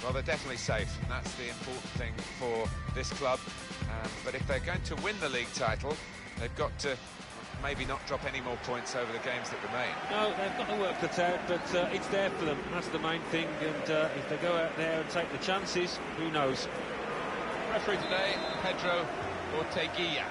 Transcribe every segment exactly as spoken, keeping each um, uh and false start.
Well, they're definitely safe, and that's the important thing for this club. Um, but if they're going to win the league title, they've got to maybe not drop any more points over the games that remain. No, they've got the work cut out, but uh, it's there for them. That's the main thing, and uh, if they go out there and take the chances, who knows? Referee today, Pedro Orteguilla.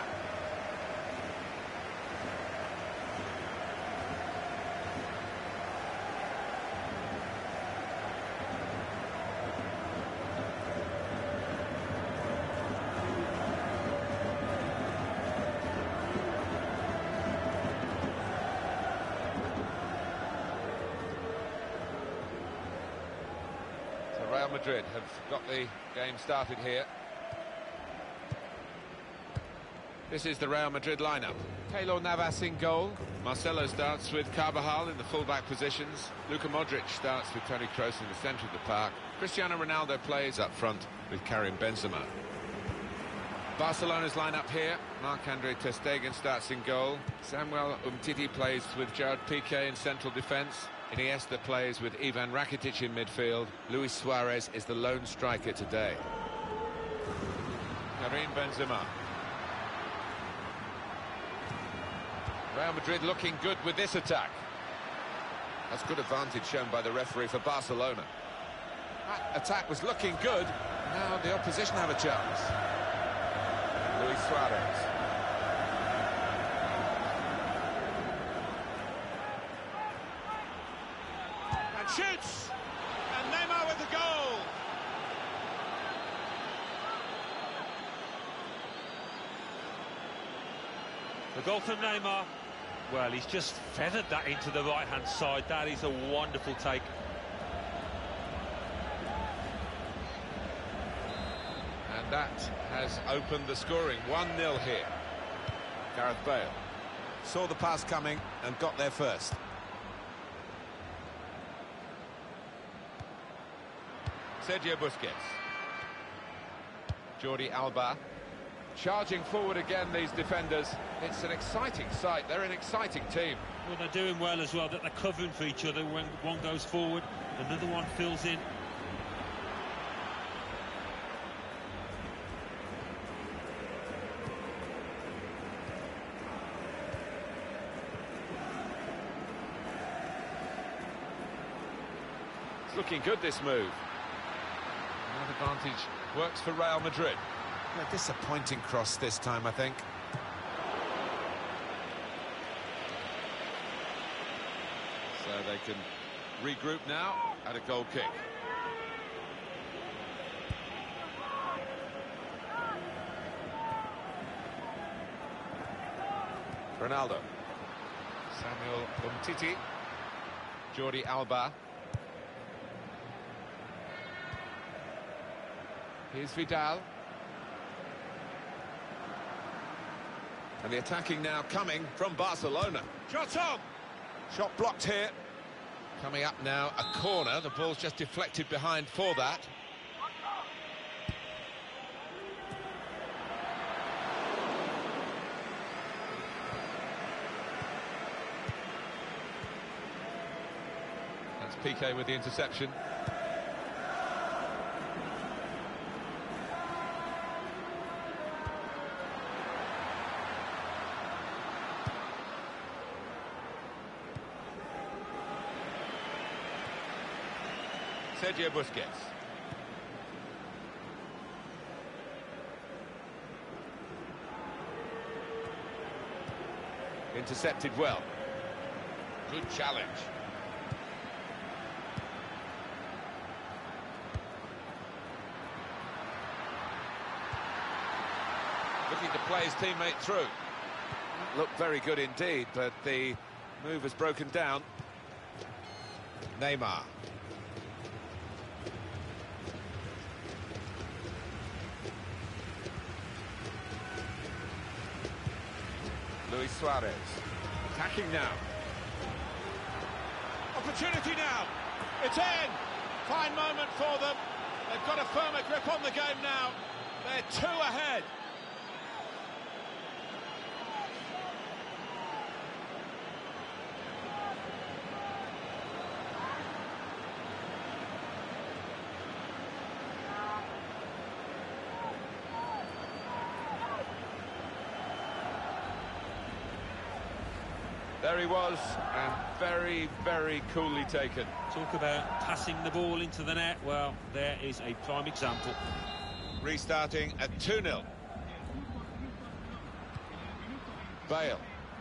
Real Madrid have got the game started here. This is the Real Madrid lineup. Keylor Navas in goal. Marcelo starts with Carvajal in the full-back positions. Luka Modric starts with Toni Kroos in the centre of the park. Cristiano Ronaldo plays up front with Karim Benzema. Barcelona's lineup here. Marc-Andre ter Stegen starts in goal. Samuel Umtiti plays with Gerard Piqué in central defence. Iniesta plays with Ivan Rakitic in midfield. Luis Suarez is the lone striker today. Karim Benzema. Real Madrid looking good with this attack. That's good advantage shown by the referee for Barcelona. That attack was looking good. Now the opposition have a chance. Luis Suarez. And shoots! And Neymar with the goal! The goal from Neymar. Well, he's just feathered that into the right-hand side. That is a wonderful take. And that has opened the scoring. one nil here. Gareth Bale saw the pass coming and got there first. Sergio Busquets. Jordi Alba. Charging forward again, these defenders. It's an exciting sight. They're an exciting team. Well, they're doing well as well, that they're covering for each other. When one goes forward, another one fills in. It's looking good, this move. That advantage works for Real Madrid. A disappointing cross this time, I think. So they can regroup now at a goal kick. Ronaldo. Samuel Umtiti. Jordi Alba. Here's Vidal. And the attacking now coming from Barcelona. Shot on! Shot blocked here. Coming up now, a corner. The ball's just deflected behind for that. That's Piqué with the interception. Sergio Busquets. Intercepted well. Good challenge. Looking to play his teammate through. Looked very good indeed, but the move has broken down. Neymar. Luis Suarez, attacking now. Opportunity now. It's in. Fine moment for them. They've got a firmer grip on the game now. They're two ahead. There he was, and very, very coolly taken. Talk about passing the ball into the net. Well, there is a prime example. Restarting at two nil. Bale.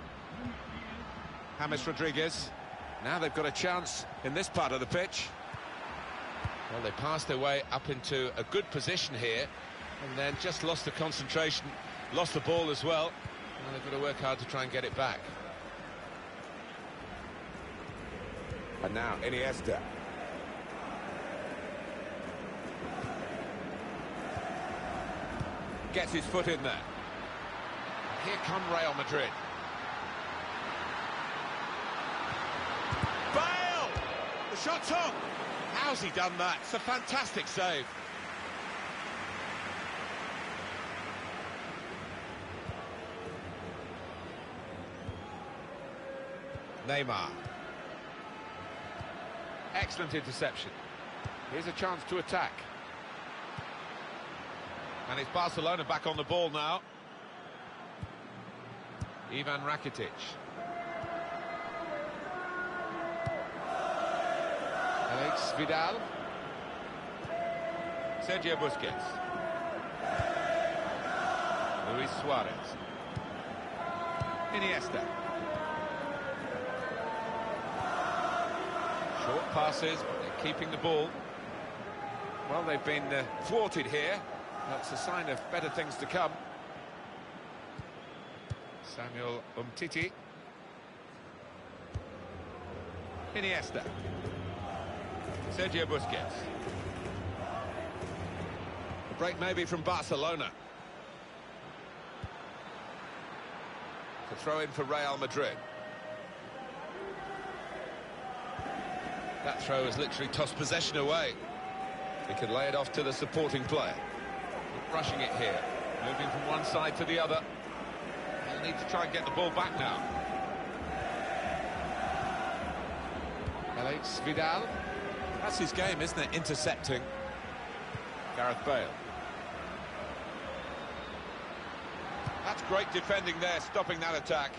James Rodriguez. Now they've got a chance in this part of the pitch. Well, they passed their way up into a good position here, and then just lost the concentration, lost the ball as well. Well, they've got to work hard to try and get it back. And now Iniesta. Gets his foot in there. Here come Real Madrid. Bale! The shot's on. How's he done that? It's a fantastic save. Neymar. Excellent interception. Here's a chance to attack. And it's Barcelona back on the ball now. Ivan Rakitic. Alex Vidal. Sergio Busquets. Luis Suarez. Iniesta. Short passes, but they're keeping the ball. Well, they've been uh, thwarted here. That's a sign of better things to come. Samuel Umtiti. Iniesta. Sergio Busquets. A break maybe from Barcelona. To throw in for Real Madrid. That throw has literally tossed possession away. He could lay it off to the supporting player. Rushing it here, moving from one side to the other. They'll need to try and get the ball back now. Alex Vidal. That's his game, isn't it? Intercepting. Gareth Bale. That's great defending there, stopping that attack.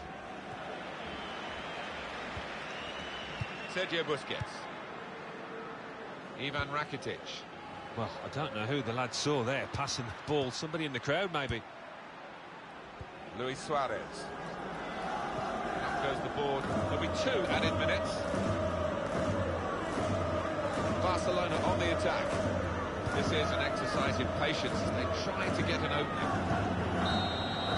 Sergio Busquets. Ivan Rakitic. Well, I don't know who the lad saw there passing the ball. Somebody in the crowd, maybe. Luis Suarez. Up goes the board. There'll be two added minutes. Barcelona on the attack. This is an exercise in patience as they try to get an opening.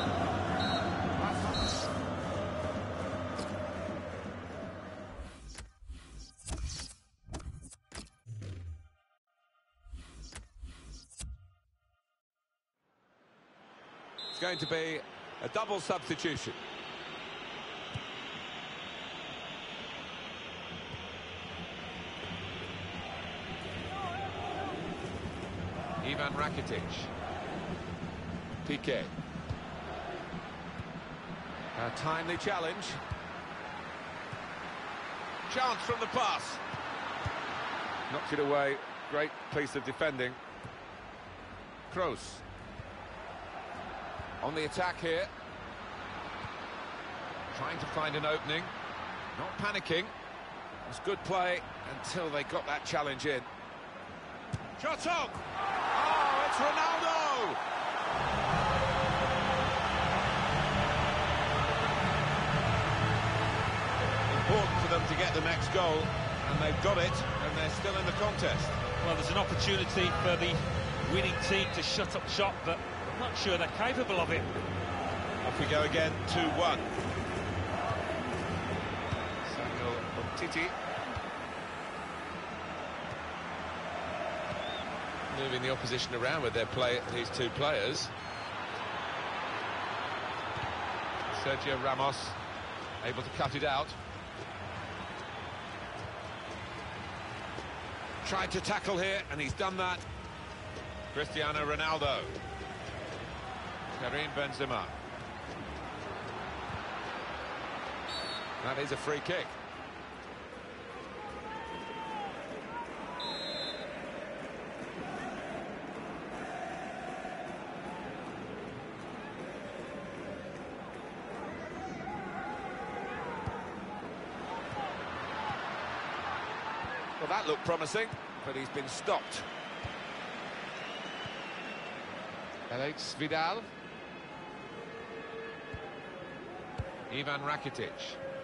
It's going to be a double substitution. Ivan Rakitic. Piqué. A timely challenge. Chance from the pass. Knocked it away. Great piece of defending. Kroos. On the attack here. Trying to find an opening. Not panicking. It was good play until they got that challenge in. Shot on! Oh, it's Ronaldo! Important for them to get the next goal, and they've got it, and they're still in the contest. Well, there's an opportunity for the winning team to shut up shop, but I'm not sure they're capable of it. Off we go again, two one. Samuel Umtiti. Moving the opposition around with their play, these two players. Sergio Ramos able to cut it out. Tried to tackle here, and he's done that. Cristiano Ronaldo. Karim Benzema. That is a free kick. Well, that looked promising, but he's been stopped. Alex Vidal. Ivan Rakitic.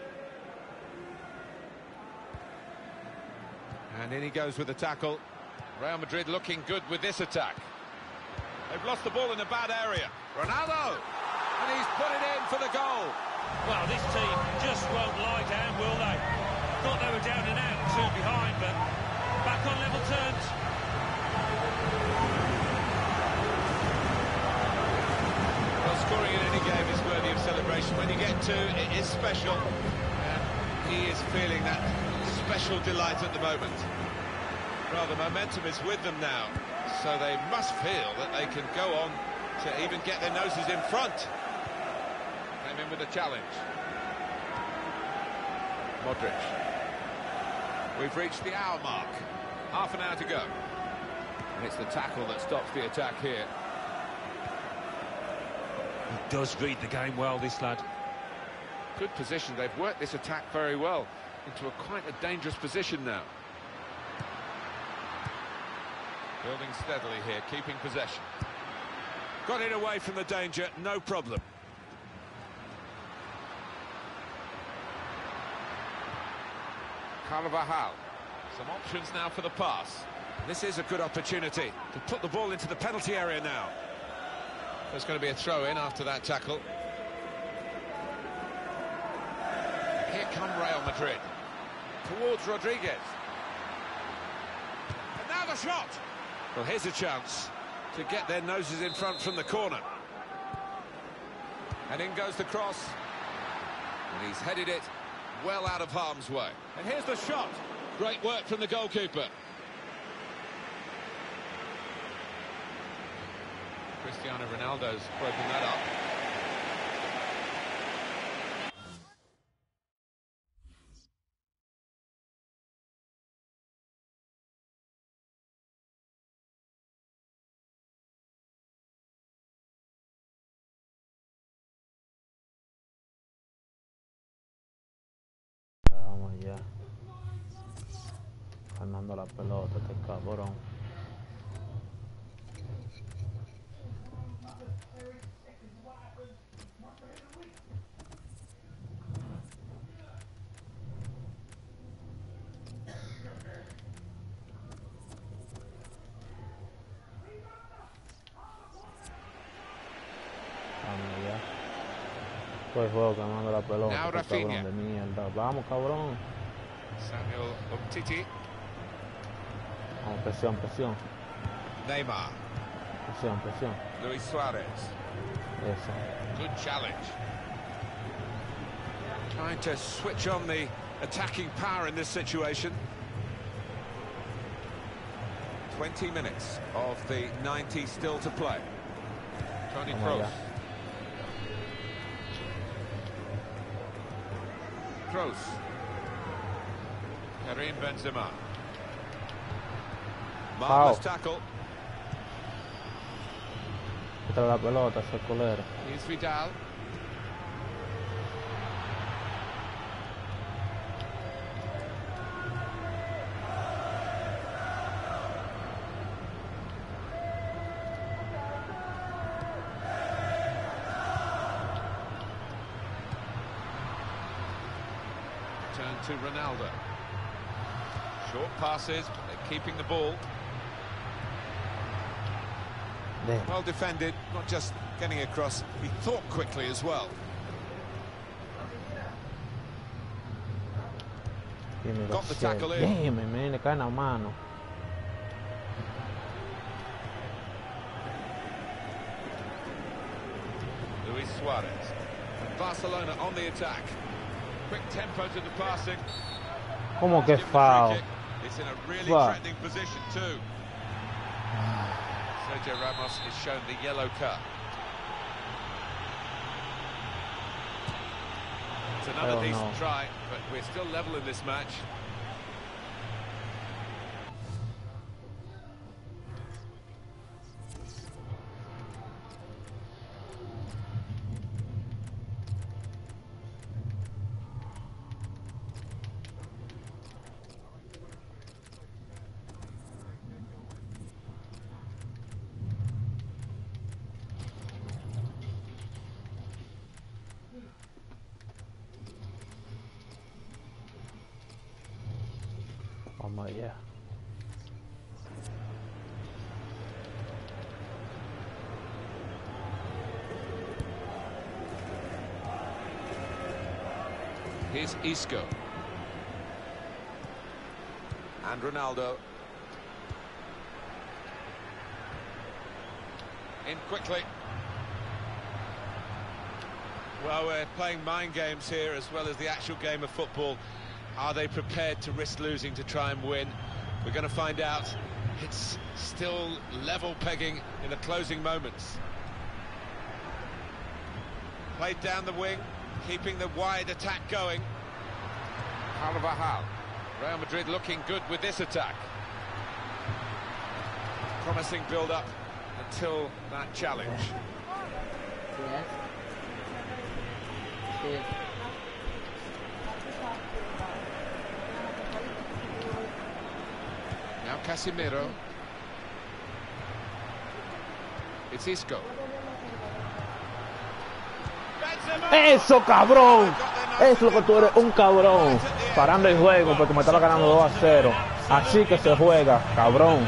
And in he goes with the tackle. Real Madrid looking good with this attack. They've lost the ball in a bad area. Ronaldo! And he's put it in for the goal. Well, this team just won't lie down, will they? Thought they were down and out, two behind, but back on level terms. Well, scoring in any game is worthy of celebration. When you get two, it is special. And he is feeling that special delight at the moment. Well, the momentum is with them now, so they must feel that they can go on to even get their noses in front. Came in with a challenge. Modric. We've reached the hour mark. Half an hour to go. And it's the tackle that stops the attack here. He does read the game well, this lad. Good position. They've worked this attack very well into a quite a dangerous position now. Building steadily here, keeping possession. Got it away from the danger, no problem. Carvajal. Some options now for the pass. This is a good opportunity to put the ball into the penalty area now. There's going to be a throw-in after that tackle. Here come Real Madrid. Towards Rodriguez. And now the shot! Well, here's a chance to get their noses in front from the corner. And in goes the cross. And he's headed it well out of harm's way. And here's the shot. Great work from the goalkeeper. Cristiano Ronaldo's broken that up. Vamos ya. Ganando la pelota, este cabrón. Vamos ya. Todo el juego ganando la pelota. Now este Rafinha. cabrón de mierda. Vamos, cabrón. Samuel Umtiti. Vamos, presión, presión. Neymar. Presión, presión. Luis Suarez. Eso. Good challenge. Trying to switch on the attacking power in this situation. twenty minutes of the ninety still to play. Toni Vamos Kroos. ya. Kroos. Karim Benzema. Marvelous Foul. tackle. Quítale la pelota, ese culero. Here's Vidal. Turn to Ronaldo. Short passes, but they're keeping the ball. Damn. Well defended, not just getting across, he thought quickly as well. Dime Got the shit. tackle in. Dime, man, le cae en la mano. Luis Suarez. And Barcelona on the attack. Quick tempo to the passing. ¿Cómo que Give them a free foul? kick. It's in a really Fuck. threatening position too. Sergio Ramos is shown the yellow card. It's another Hell decent no. try, but we're still level in this match. Vamos allá. Here's Isco. And Ronaldo. In quickly. Well, we're playing mind games here as well as the actual game of football. Are they prepared to risk losing to try and win? We're going to find out. It's still level pegging in the closing moments. Played down the wing, keeping the wide attack going. Carvajal. Real Madrid looking good with this attack. Promising build-up until that challenge. Yes. Yes. Now Casemiro. It's Isco. ¡Eso, cabrón! Es lo que tú eres, un cabrón. Parando el juego porque me estaba ganando dos a cero. Así que se juega, cabrón.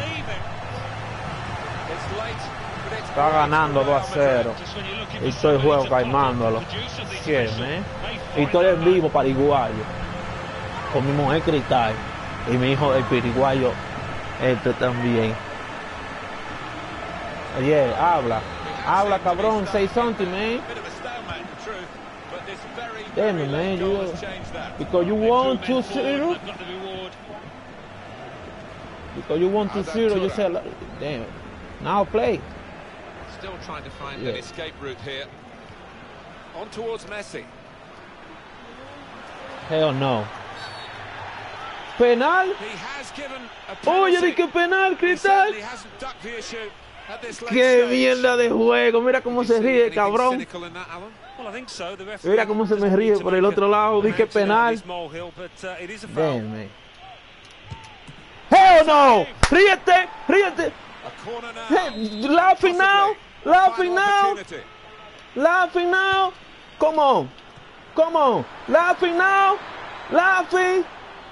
Estaba ganando dos a cero. Y estoy el juego calmándolo. ¿Qué, man? Y estoy en vivo paraguayo. Con mi mujer Cristal. Y mi hijo el piriguayo. Este también. Oye, habla. Habla, cabrón. Say something, man. Damn it, man. You, because you want to zero. Because you want to zero. You said, damn it. Now play. Still trying to find Yeah. an escape route here. On towards Messi. Hell no. Penal. He has given a Oye, penalty. di que penal, He Cristal. certainly hasn't ducked the issue at this late Qué stage. mierda de juego. Mira cómo You se see ríe, anything cabrón. cynical in that, Alan? Well, I think so. The referee Mira cómo se me doesn't ríe need to por el make otro a lado. Di que mountain out of penal. this molehill, but, uh, it is a foul. Damn, man. Hell no. Ríete, ríete. A corner now. Hey, laughing now. Possibly. Laughing Final now. opportunity. Laughing now. Come on. Come on. Laughing now. Laughing.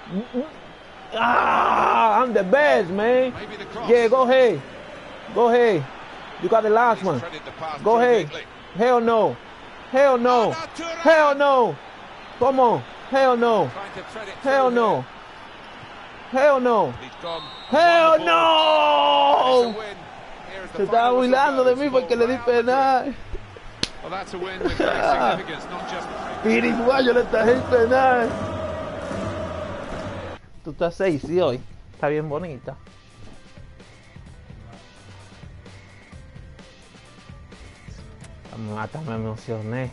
Ah, I'm the best, man. Maybe the cross. Yeah, go ahead. Go ahead. You got the last He's one. threaded the path Go ahead. brilliantly. Hell no. Hell no. Hell no. Come on. Hell no. Trying to thread it Hell through no. here. Hell no. He's gone. Hell Won the ball. no. It's a win. Here is the Se estaba final burlando de whistle mí goes porque le di for Real Madrid. penal. Well, that's a win with great significance, not just Piriguayo le traje el penal. Tú estás seis, sí, hoy. Está bien bonita. Me mata, me emocioné.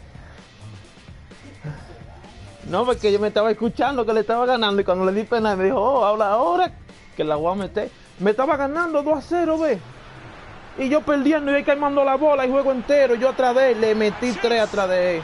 No, porque yo me estaba escuchando que le estaba ganando y cuando le di penal me dijo, oh, habla ahora que la voy a meter. Me estaba ganando dos a cero, ve. Y yo perdiendo y él quemando la bola el juego entero. Yo atrás de él, le metí tres atrás de él.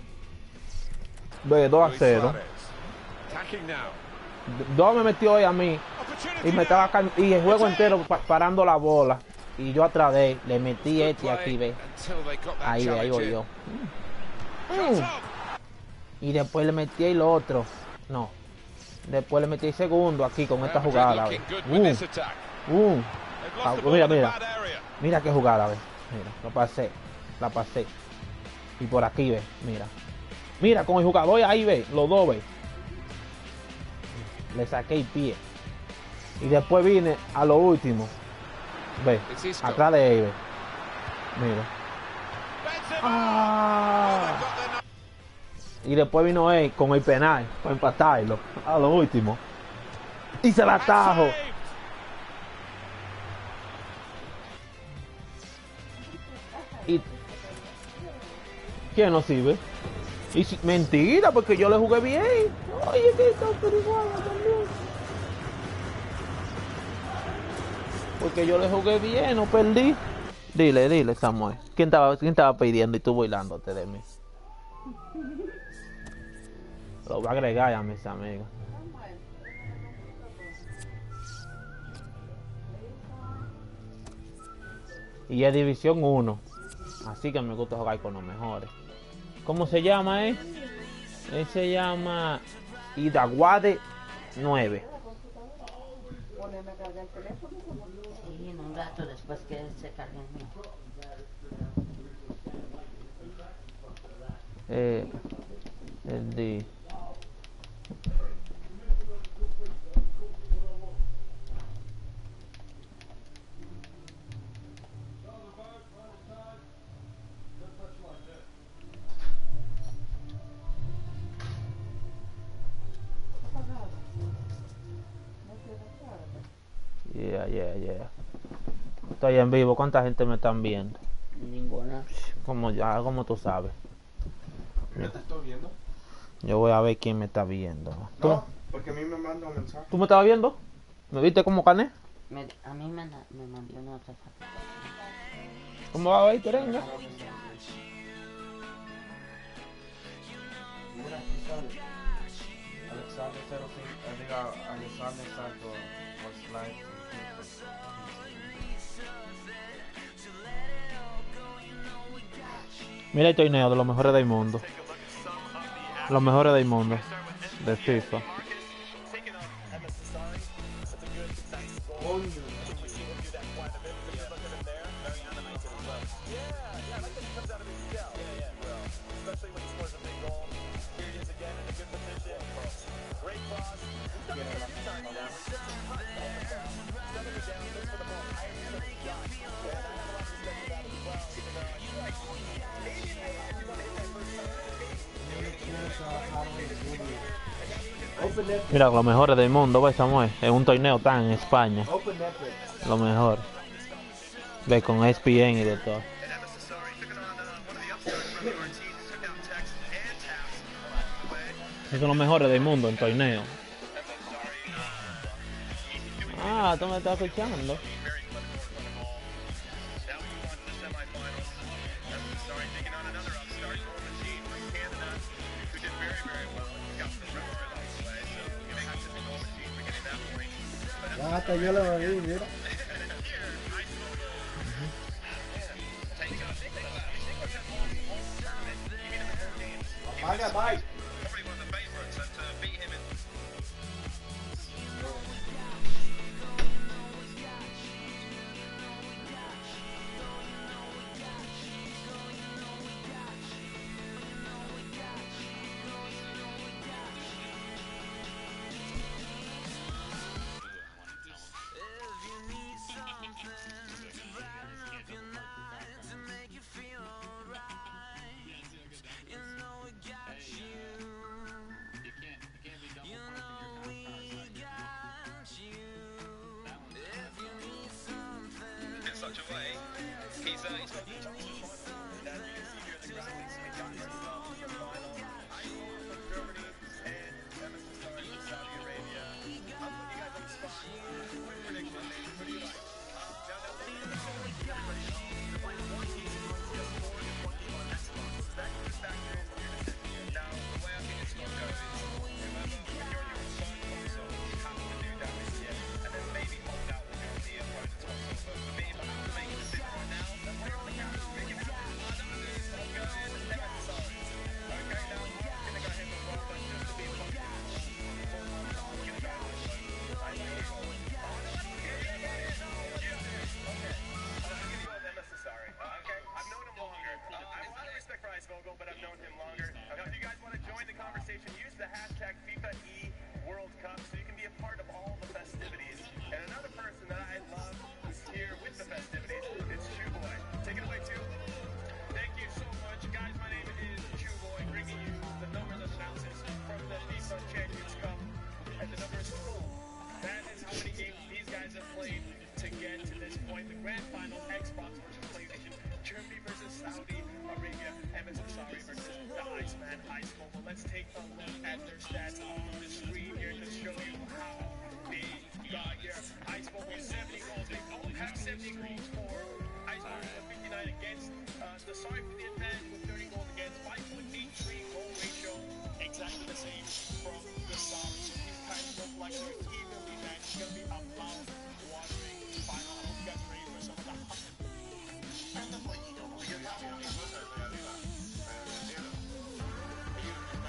Ve, dos a Luis cero. Suárez. Attacking now. Dos me metió hoy a mí. Opportunity Y me estaba now. ca- y el juego entero pa- parando la bola. Y yo atrás de él, le metí Good este aquí, ve. play until they got that Ahí ve, ahí voy challenge yo. in. Mm. Shots up. Y después le metí el otro. No. Después le metí el segundo aquí con esta Real Madrid jugada, ve. looking good with Uh, this attack. uh. They've Ah, lost the ball mira, in a mira. bad area. Mira qué jugada, ve. Mira, lo pasé. La pasé. Y por aquí, ve. Mira. Mira, con el jugador ahí, ve. Los dos, ve. Le saqué el pie. Y después vine a lo último. Ve. It's Isco. Atrás de él, ve. Mira. Benzema. Ah. They've got their number. Y después vino él con el penal para empatarlo. A lo último. Y se la atajo. Saved. Y ¿quién no sirve? Y si- mentira, porque yo le jugué bien. Oye, que está igual también. Porque yo le jugué bien, no perdí. Dile, dile, Samuel. ¿Quién estaba, quién estaba pidiendo y tú bailándote de mí? Lo voy a agregar a mis amigos. Y es División uno. Así que me gusta jugar con los mejores. ¿Cómo se llama, eh? Él se llama Idaguade nueve. ponerme a cargar el teléfono. Sí, en un rato después que se cargue el mío. Eh, el D. Yeah, yeah, yeah. Estoy en vivo. ¿Cuánta gente me están viendo? Ninguna. Como ya, como tú sabes. ¿Ya te estoy viendo? Yo voy a ver quién me está viendo. ¿Tú? No, porque a mí me manda un mensaje. ¿Tú me estabas viendo? ¿Me viste como cané? Me, a mí me, me mandó una otra foto. ¿Cómo va a ver, Terenga? Mira, aquí sale. Alexander cero cinco, diga Alexander Santo was live. Mira el torneo de los mejores del mundo. Los mejores del mundo. De FIFA. Mira, los mejores del mundo, ¿ves, Samuel? En un torneo tan en España. Lo mejor. Ve, con E S P N y de todo. Esos son los mejores del mundo en torneo. Ah, tú me estás escuchando. Hasta yo lo vi, mira. Apaga, bye.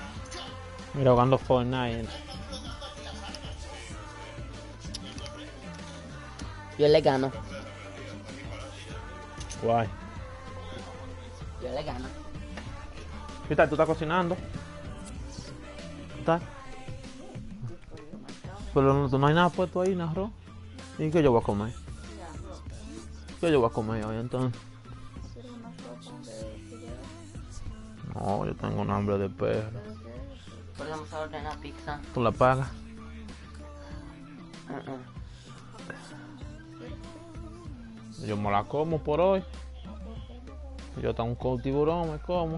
Mira, jugando Fortnite. Yo le gano. Guay. Yo le gano. ¿Qué tal? ¿Tú estás cocinando? ¿Qué tal? Pero no, no hay nada puesto ahí, ¿no, arroz? ¿Y qué yo voy a comer? ¿Qué yo voy a comer hoy entonces? No, yo tengo un hambre de perro. Podemos ordenar pizza. ¿Tú la pagas? Uh -uh. Yo me la como por hoy. Yo tengo un con tiburón, me como.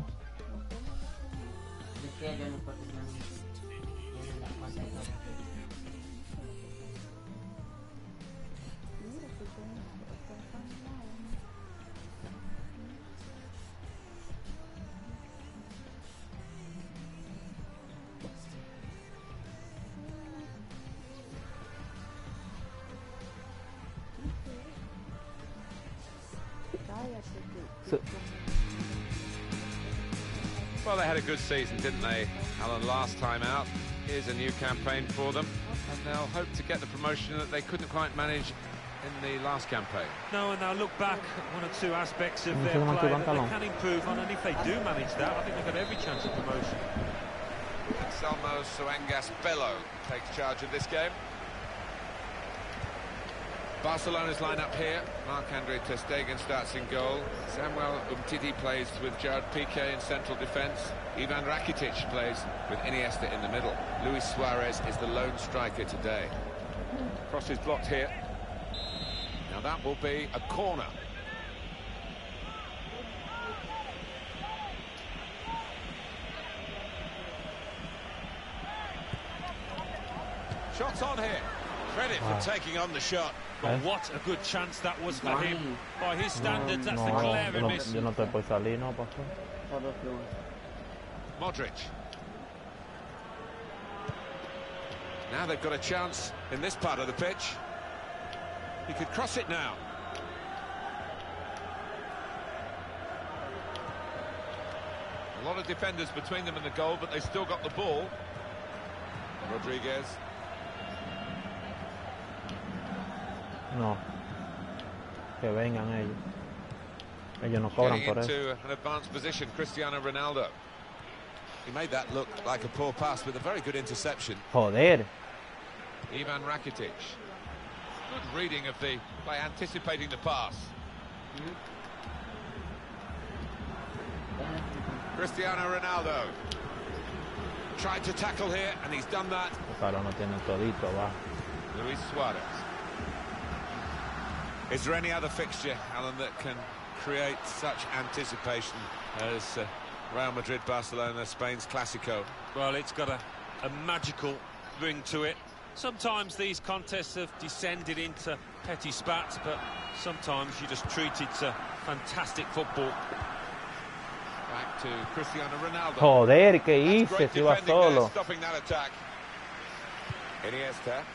Well, they had a good season, didn't they, Alan, last time out? Here's a new campaign for them, and they'll hope to get the promotion that they couldn't quite manage in the last campaign. No, and they'll look back at one or two aspects of their play that they can improve on, and if they do manage that, I think they've got every chance of promotion. Anselmo Suengas Bello takes charge of this game. Barcelona's line-up here. Marc-Andre ter Stegen starts in goal. Samuel Umtiti plays with Gerard Piqué in central defence. Ivan Rakitic plays with Iniesta in the middle. Luis Suarez is the lone striker today. Cross is blocked here. Now that will be a corner. Shots on here. Credit Wow. for taking on the shot. But what a good chance that was for him. By his standards, that's no, a no, clear yo no, miss. yo no estoy por salir, no, pastor. Modric. Now they've got a chance in this part of the pitch. He could cross it now. A lot of defenders between them and the goal, but they still got the ball. Rodriguez. No. Que vengan ellos. Ellos no cobran Getting por eso. into an advanced position, Cristiano Ronaldo. He made that look like a poor pass with a very good interception. Joder. Ivan Rakitic. Good reading of the play, anticipating the pass. Cristiano Ronaldo. Tried to tackle here, and he's done that. Claro, no tienen todito abajo. Luis Suarez. Is there any other fixture, Alan, that can create such anticipation as uh, Real Madrid, Barcelona, Spain's Clásico? Well, it's got a, a magical ring to it. Sometimes these contests have descended into petty spats, but sometimes you just treat it to fantastic football. Back to Cristiano Ronaldo. Joder, ¿qué That's hice? great Si iba defending there, solo. stopping that attack. Iniesta.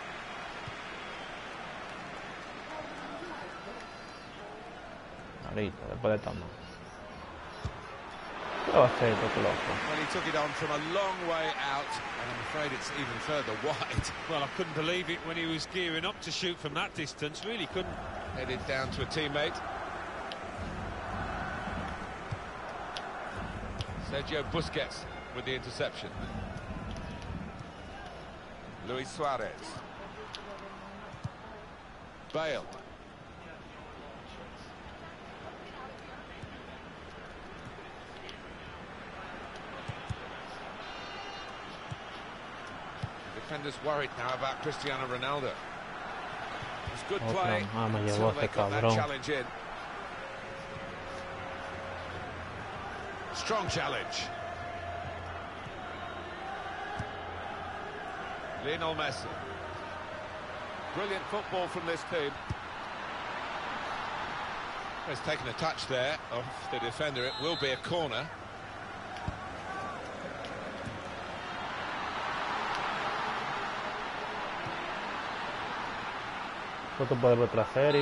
Ahorita, después de esta mano. ¿Qué va a hacer, este loco? Well, he took it on from a long way out, and I'm afraid it's even further wide. Well, I couldn't believe it when he was gearing up to shoot from that distance. Really couldn't. Headed down to a teammate. Sergio Busquets with the interception. Luis Suarez. Bale. Defenders worried now about Cristiano Ronaldo. It's good Otra, play ah, me until llevó they este got that cabrón. challenge in. Strong challenge. Lionel Messi. Brilliant football from this team. He's taken a touch there of the defender. It will be a corner. Esto puede ver otra serie.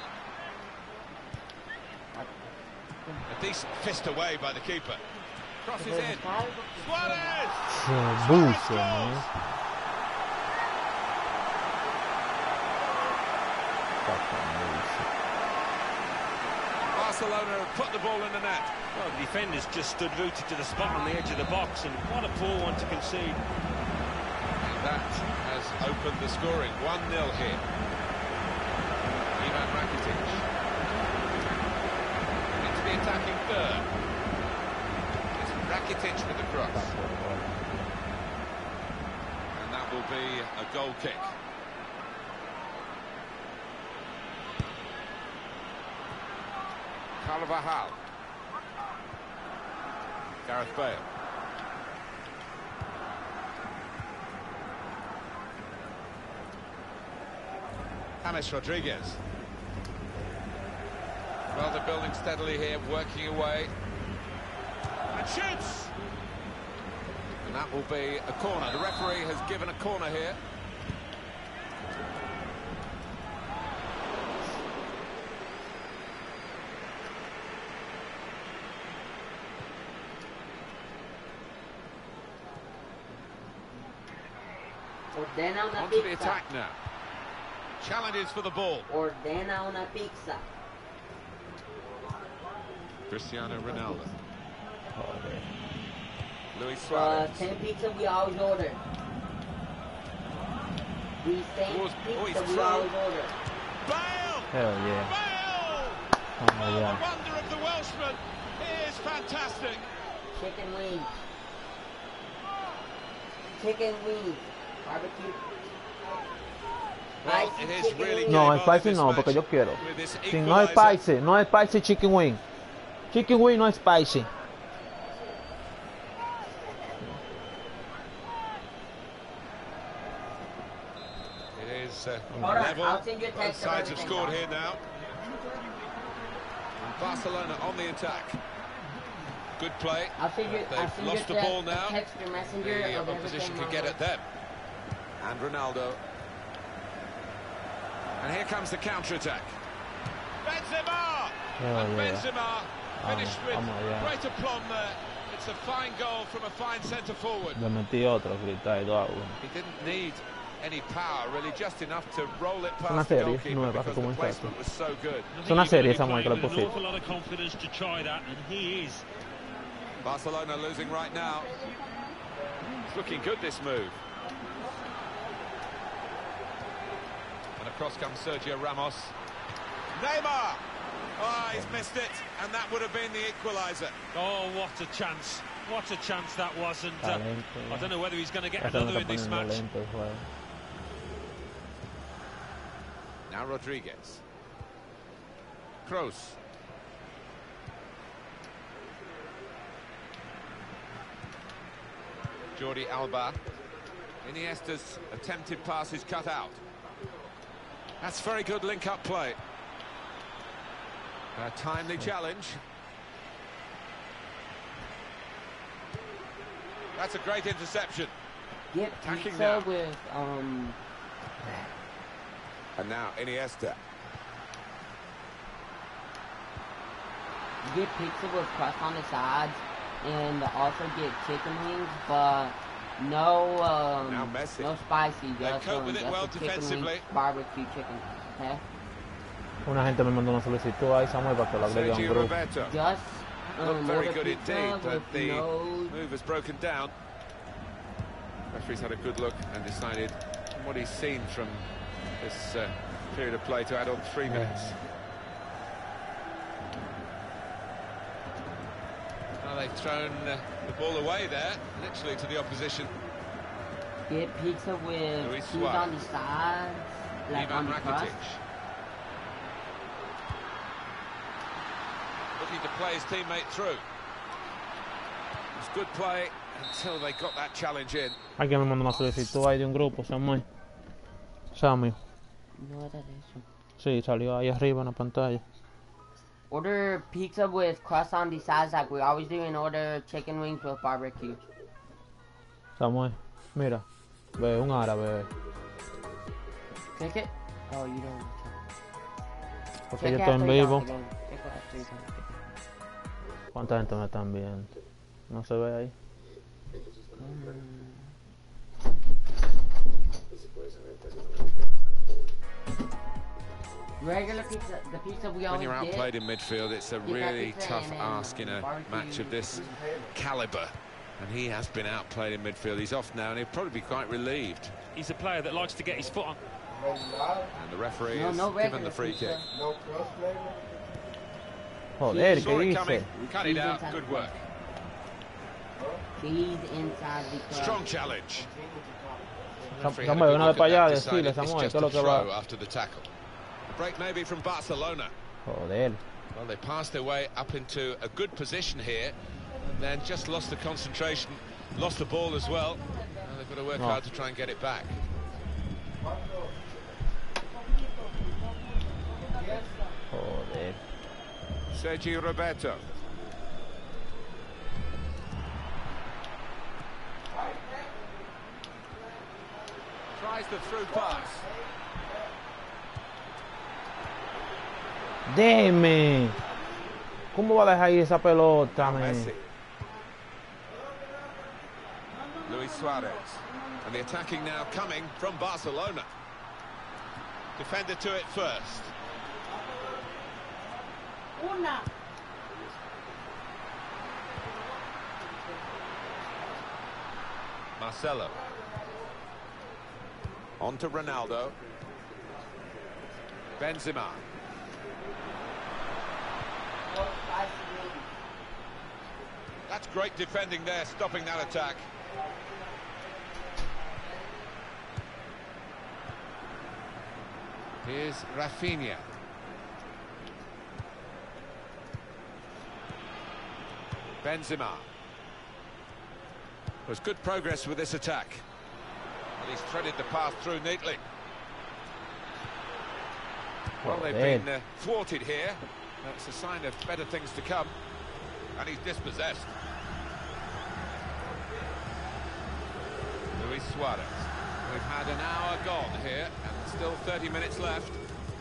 A decent fist away by the keeper. Crosses in. Suarez! Bucio, man. Barcelona have put the ball in the net. Well, the defenders just stood rooted to the spot on the edge of the box, and what a poor one to concede. And that has opened the scoring. one nil here. Ivan Rakitic into the attacking third. It's Rakitic with the cross. And that will be a goal kick. Carvajal. Gareth Bale. James Rodriguez. Well, they're building steadily here, working away. And shoots! And that will be a corner. The referee has given a corner here. Ordena una Onto the pizza. attack now. Challenges for the ball. Ordena una pizza. Cristiano Ronaldo. Luis Uh, Suarez. same pizza we always order. The same Oh, oh, he's pizza we through. always order. Bale! Hell yeah. Bale! Oh my Oh, the God. wonder of the Welshman. He is fantastic. Chicken wings. Chicken wings. Barbecue. Well, Spicy it is chicken really wings. No, getting on in spicy this no, match porque yo quiero. with this Si no es equaliser. spicy, no es spicy chicken wing. Chicken wing no es spicy. It is uh, Hold on, level. I'll send you a Both text of sides have everything, scored Bob. here now. And Barcelona on the attack. Good play. I'll send you, They've I'll send lost you the a ball now. text or messenger The of opposition everything can on get the- at them. And Ronaldo. And here comes the counter-attack. Benzema! Hell and yeah. Benzema finished Oh, with oh my God. great aplomb there. It's a fine goal from a fine centre-forward. Le metí otro, gritar y dos a uno. He didn't need any power, really, just enough to roll it una past the serie goalkeeper nueva because que the comenzaste. placement was so good. Es una serie esa mujer que le With an pusiste. awful lot of confidence to try that, and he is. Barcelona losing right now. It's looking good, this move. And across comes Sergio Ramos. Neymar! Oh, he's missed it, and that would have been the equaliser. Oh, what a chance. What a chance that was, and uh, Talento, I don't know whether he's going to get Ya se me another está in this poniendo match. lento el juego. Now Rodriguez. Kroos. Jordi Alba. Iniesta's attempted pass is cut out. That's very good link-up play. A timely challenge. That's a great interception. Get Attacking pizza now. with, um... And now Iniesta. Get pizza with crust on the sides, and also get chicken wings, but no, um, Now Messi. no spicy, They just, cope um, with it just well the chicken defensively. wings, barbecue chicken, okay? Una gente me mandó una solicitud ahí, Samuel, para que lo agregue a un Sergio grupo. Roberto. Just, Looked um, very order good pizza indeed, with but the no, move has broken down. Referee's had a good look and decided from what he's seen from this uh, period of play to add on three minutes. Now they've thrown uh, the ball away there, literally to the opposition. get pizza with Luis cheese on Suarez. the sides, like on Ivan the crust. Rakitic. Looking to play his teammate through. It's good play until they got that challenge in. Alguien me mandó una solicitud ahí de un grupo, Samuel. Samuel. No era de eso. Sí, salió ahí arriba en la pantalla. Order pizza with crust on the sides like we always do, and order chicken wings with barbecue. Samuel, mira. Ve, un árabe. Check it? Oh, you don't. Porque Check yo it estoy en after you're vivo. done, check it after you're done. ¿Cuánta gente me están viendo? No se ve ahí. regular pizza, the pizza we When always you're get. outplayed in midfield, it's a Get that really pizza tough and, ask in a barbecue. match of this calibre. And he has been outplayed in midfield. He's off now, and he'll probably be quite relieved. He's a player that likes to get his foot on. And the referee No, has no given the free regular kick. Joder, Saw ¿qué it coming, dice? cut it out, good work. Feed inside the club. Strong challenge. Referee had a Samuel, good una look vez para at allá, that, decirle, decided Samuel, it's ¿qué es lo just que a va? throw after the tackle. A break maybe from Barcelona. Joder. Well, they passed their way up into a good position here, and then just lost the concentration, lost the ball as well. Now they've got to work No. hard to try and get it back. Joder. Sergio Roberto. Tries the through pass. Deme. ¿Cómo va a dejar ahí esa pelota, man? Messi. Luis Suarez. And the attacking now coming from Barcelona. Defender to it first. Una. Marcelo. On to Ronaldo. Benzema. That's great defending there, stopping that attack. Here's Rafinha. Benzema. There's good progress with this attack. Well, he's threaded the path through neatly. Well, they've been uh, thwarted here. That's a sign of better things to come. And he's dispossessed. Luis Suarez. We've had an hour gone here, and still thirty minutes left.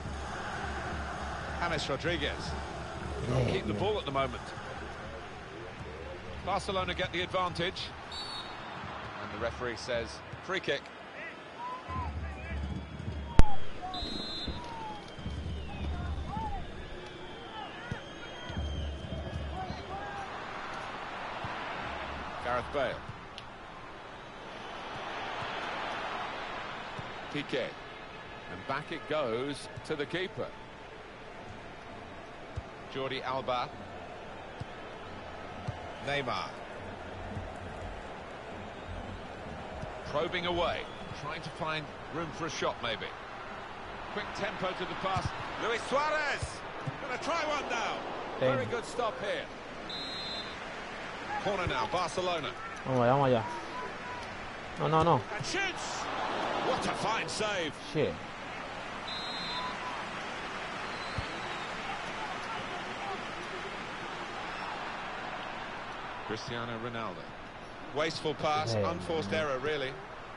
James Rodriguez. Can't keep the ball at the moment. Barcelona get the advantage. And the referee says, free kick. Gareth Bale. Piqué. And back it goes to the keeper. Jordi Alba. Neymar. Probing away, trying to find room for a shot maybe. Quick tempo to the pass. Luis Suarez! Gonna try one now. Damn. Very good stop here. Corner now, Barcelona. Vamos allá, vamos allá. No, no, no. And shoots! What a fine save. Shit. Cristiano Ronaldo. Wasteful pass, Damn. unforced error really.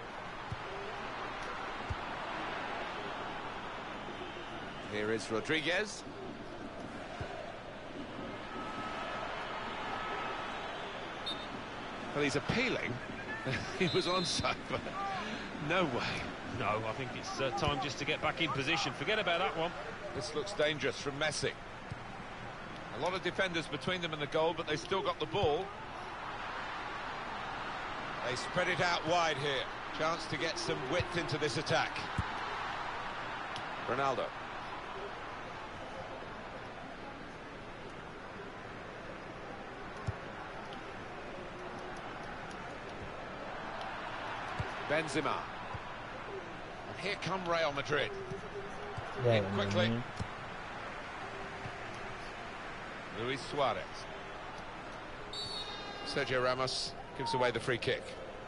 Here is Rodriguez. Well, he's appealing. He was onside, but no way. No, I think it's uh, time just to get back in position. Forget about that one. This looks dangerous from Messi. A lot of defenders between them and the goal, but they still got the ball. They spread it out wide here. Chance to get some width into this attack. Ronaldo. Benzema. And here come Real Madrid. Yeah, In quickly. man. Luis Suarez. Sergio Ramos gives away the free kick.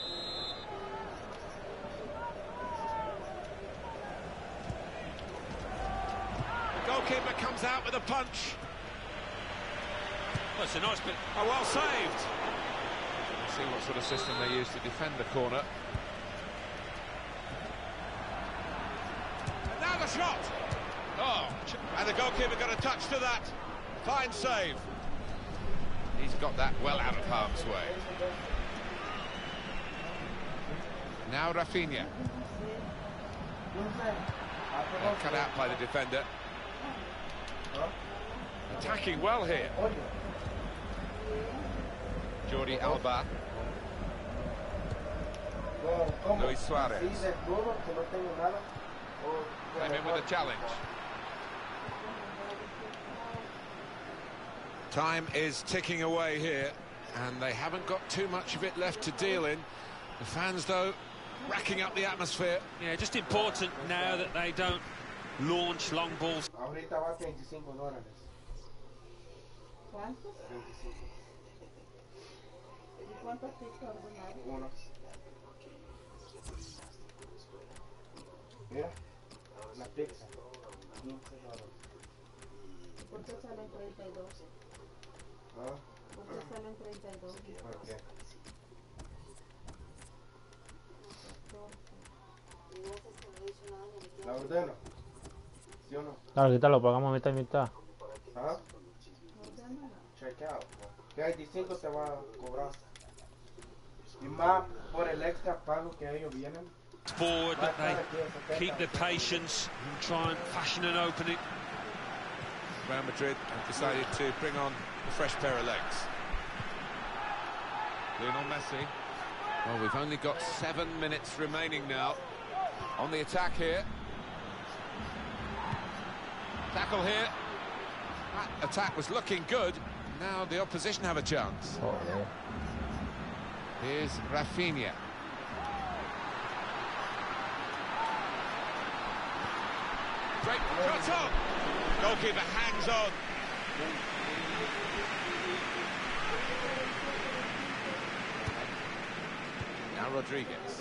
The goalkeeper comes out with a punch. Well, it's a nice bit. Oh, well saved. Let's see what sort of system they use to defend the corner. And now the shot. Oh, and the goalkeeper got a touch to that. Fine save. He's got that well out of harm's way. Now Rafinha. Well, cut out by the defender. Attacking well here. Jordi Alba. Luis Suarez. Came in with a challenge. Time is ticking away here, and they haven't got too much of it left to deal in. The fans, though, racking up the atmosphere. Yeah, just important now that they don't launch long balls. Ahorita va veinticinco dólares. ¿Cuántos? veinticinco. ¿Y cuántos pizzas ordenaron? Uno. Mira, la pizza. quince dólares. ¿Por qué salen treinta y dos? ¿Ah? ¿Por qué salen treinta y dos? ¿Por qué? ¿La ordeno? ¿Sí o no? Claro, quítalo, pagamos mitad y mitad. ¿Ah? Check out. Que veinticinco te va a cobrar. Y más por el extra pago que ellos vienen. Forward, but they keep their patience and try and fashion an opening. Real Madrid have decided to bring on a fresh pair of legs. Lionel Messi. Well, we've only got seven minutes remaining now. On the attack here. Tackle here. That attack was looking good. Now the opposition have a chance. Oh, yeah. Here's Rafinha. Great cut up. Goalkeeper hangs on. Now Rodriguez.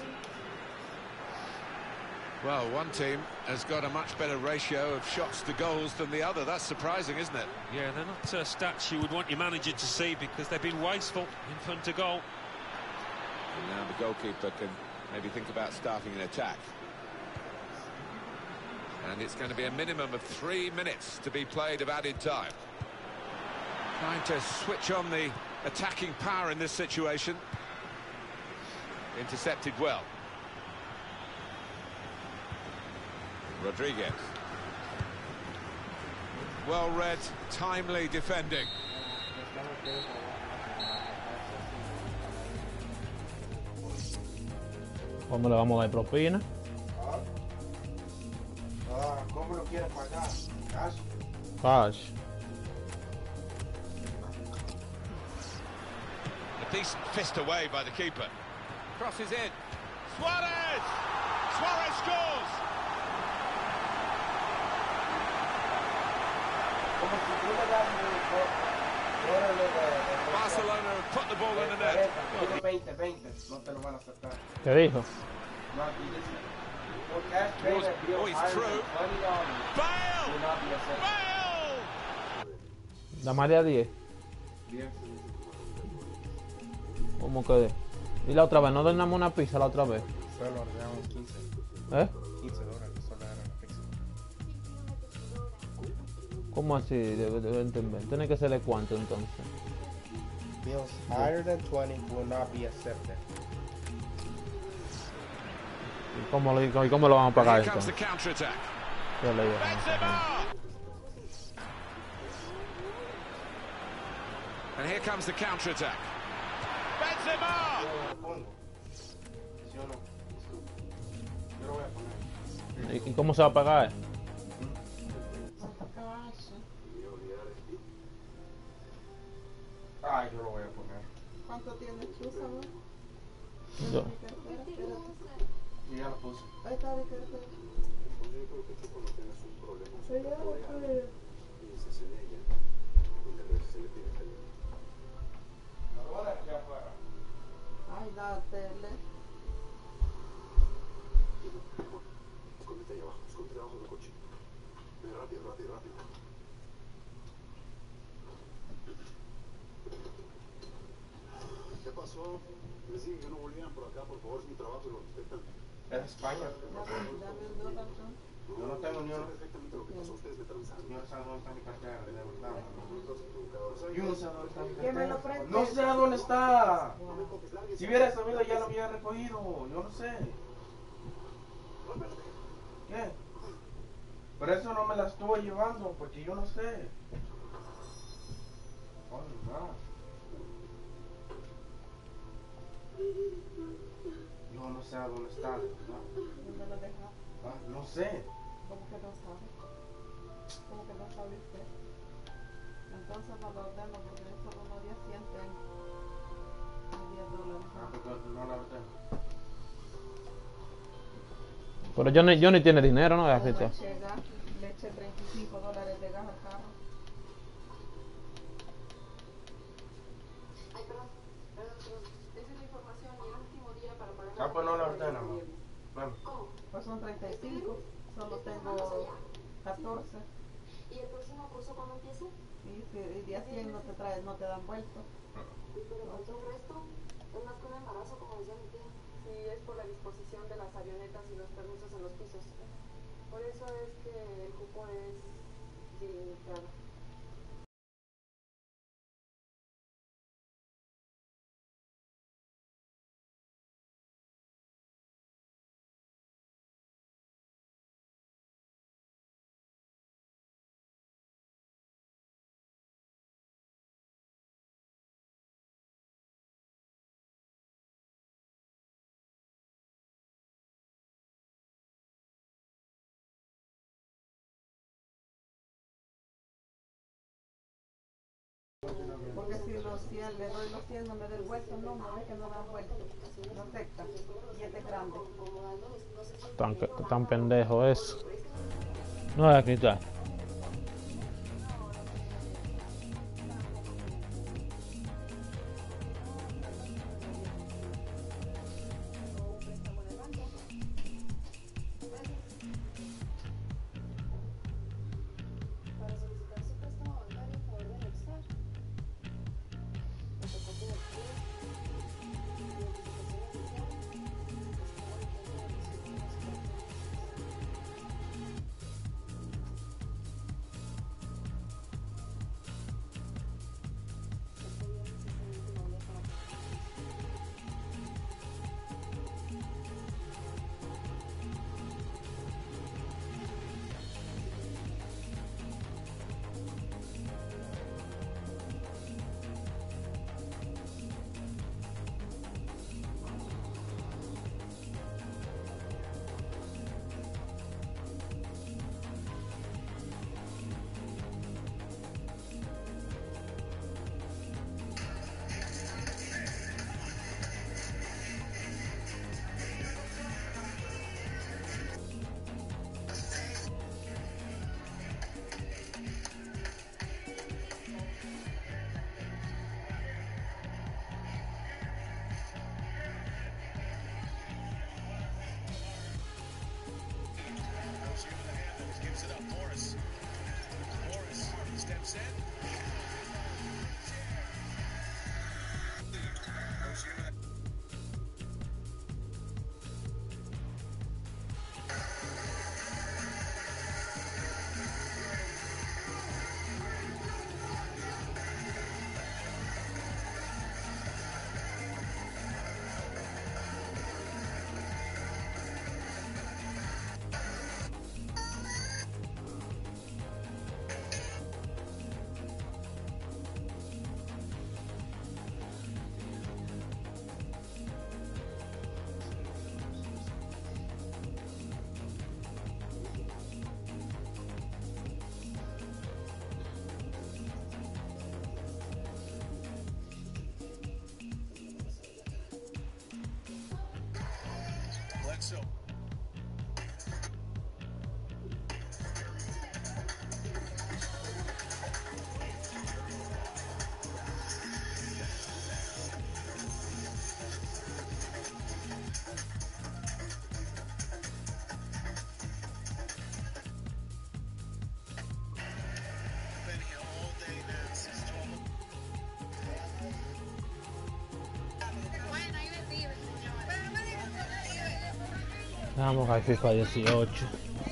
Well, one team has got a much better ratio of shots to goals than the other. That's surprising, isn't it? Yeah, they're not uh, stats you would want your manager to see because they've been wasteful in front of goal. And now the goalkeeper can maybe think about starting an attack. And it's going to be a minimum of three minutes to be played of added time. Trying to switch on the attacking power in this situation. Intercepted well. Rodriguez. Well read, timely defending. ¿Cómo le vamos a dar propina? Ah, ¿cómo lo quieres pagar? Cash. Cash. A decent fist away by the keeper. Crosses in. Suarez! Suarez scores! Barcelona have put the ball in the net. veinte, veinte, no te lo van a aceptar. ¿Qué dijo? No, he dice, for cash payment, Oh, deal he's higher through. than twenty dollars Bale! will not be accepted. Bale! ¿La María diez? Bien. ¿Cómo quedé? Y la otra vez, ¿no donamos una pizza la otra vez? Solo ordenamos quince. ¿Eh? quince dólares, solo era la pizza. ¿Cómo así? Debe, debe entender. Tiene que serle cuánto entonces. Bills higher than twenty will not be accepted. ¿Y cómo, lo, y cómo lo vamos a pagar Here comes the entonces? counter-attack. Yo le digo. Benzema! And here comes the counter-attack. Benzema! Yo lo pongo. ¿Sí o no? Yo lo voy a poner. ¿Y, y cómo se va a pagar? Ay, yo lo voy a poner. ¿Cuánto tienes tú, Samuel? Yo. Y ya lo puse. Ahí está, de cartera. Se lleva, pues. Ay, la tele. Escóndete ahí abajo, escóndete abajo del coche. Ven rápido, rápido, rápido. ¿Qué pasó? Les dije que no volvieran por acá, por favor, es mi trabajo y lo respetan. Es España. Dame un dólar, ¿no? Yo no tengo ni uno. Perfectamente lo que pasó, ustedes me transaron. Yo no sé dónde está mi cartera, de verdad. Yo no sé dónde está mi Que me lo cartera. prestes. No sé a dónde está. Si hubiera sabido ya lo había recogido. Yo no sé. ¿Qué? Por eso no me la estuve llevando, porque yo no sé. Oh, no. Yo no sé a dónde está, ¿verdad? ¿Dónde lo dejaste? Ah, no sé. ¿Cómo que no sabe? ¿Cómo que no sabe usted? Entonces no lo ordeno porque eso unos días sienten diez dólares. Ah, porque no la ordeno. Pero Johnny, Johnny tiene dinero, ¿no? Le Aquí está. eché gas, le eché treinta y cinco dólares de gas al carro. Ay, perdón, perdón, perdón. Esa es la información y el último día para pagar. Ah, pues no la ordeno, mamá. Vamos. ¿Cómo? Pues son treinta y cinco, solo tengo catorce. ¿Y el próximo curso cuándo empieza? Y si y de a cien no te traes, no te dan vuelto. ¿Y pero por qué el resto? Es más que un embarazo, como decía mi tía. Sí, es por la disposición de las avionetas y los permisos en los pisos. Por eso es que el cupo es limitado. Porque si los cien, le doy los cien, no me da el vuelto, no, no ve que no dan vuelto. No acepta. Y este es grande. Tan, tan pendejo es. No, aquí está. Para solicitar su préstamo bancario a favor del Exar. Fotocopia del C U R, identificación oficial, estado de cuenta de residencia. Este viernes es el último día para pagar. Vamos a FIFA dieciocho.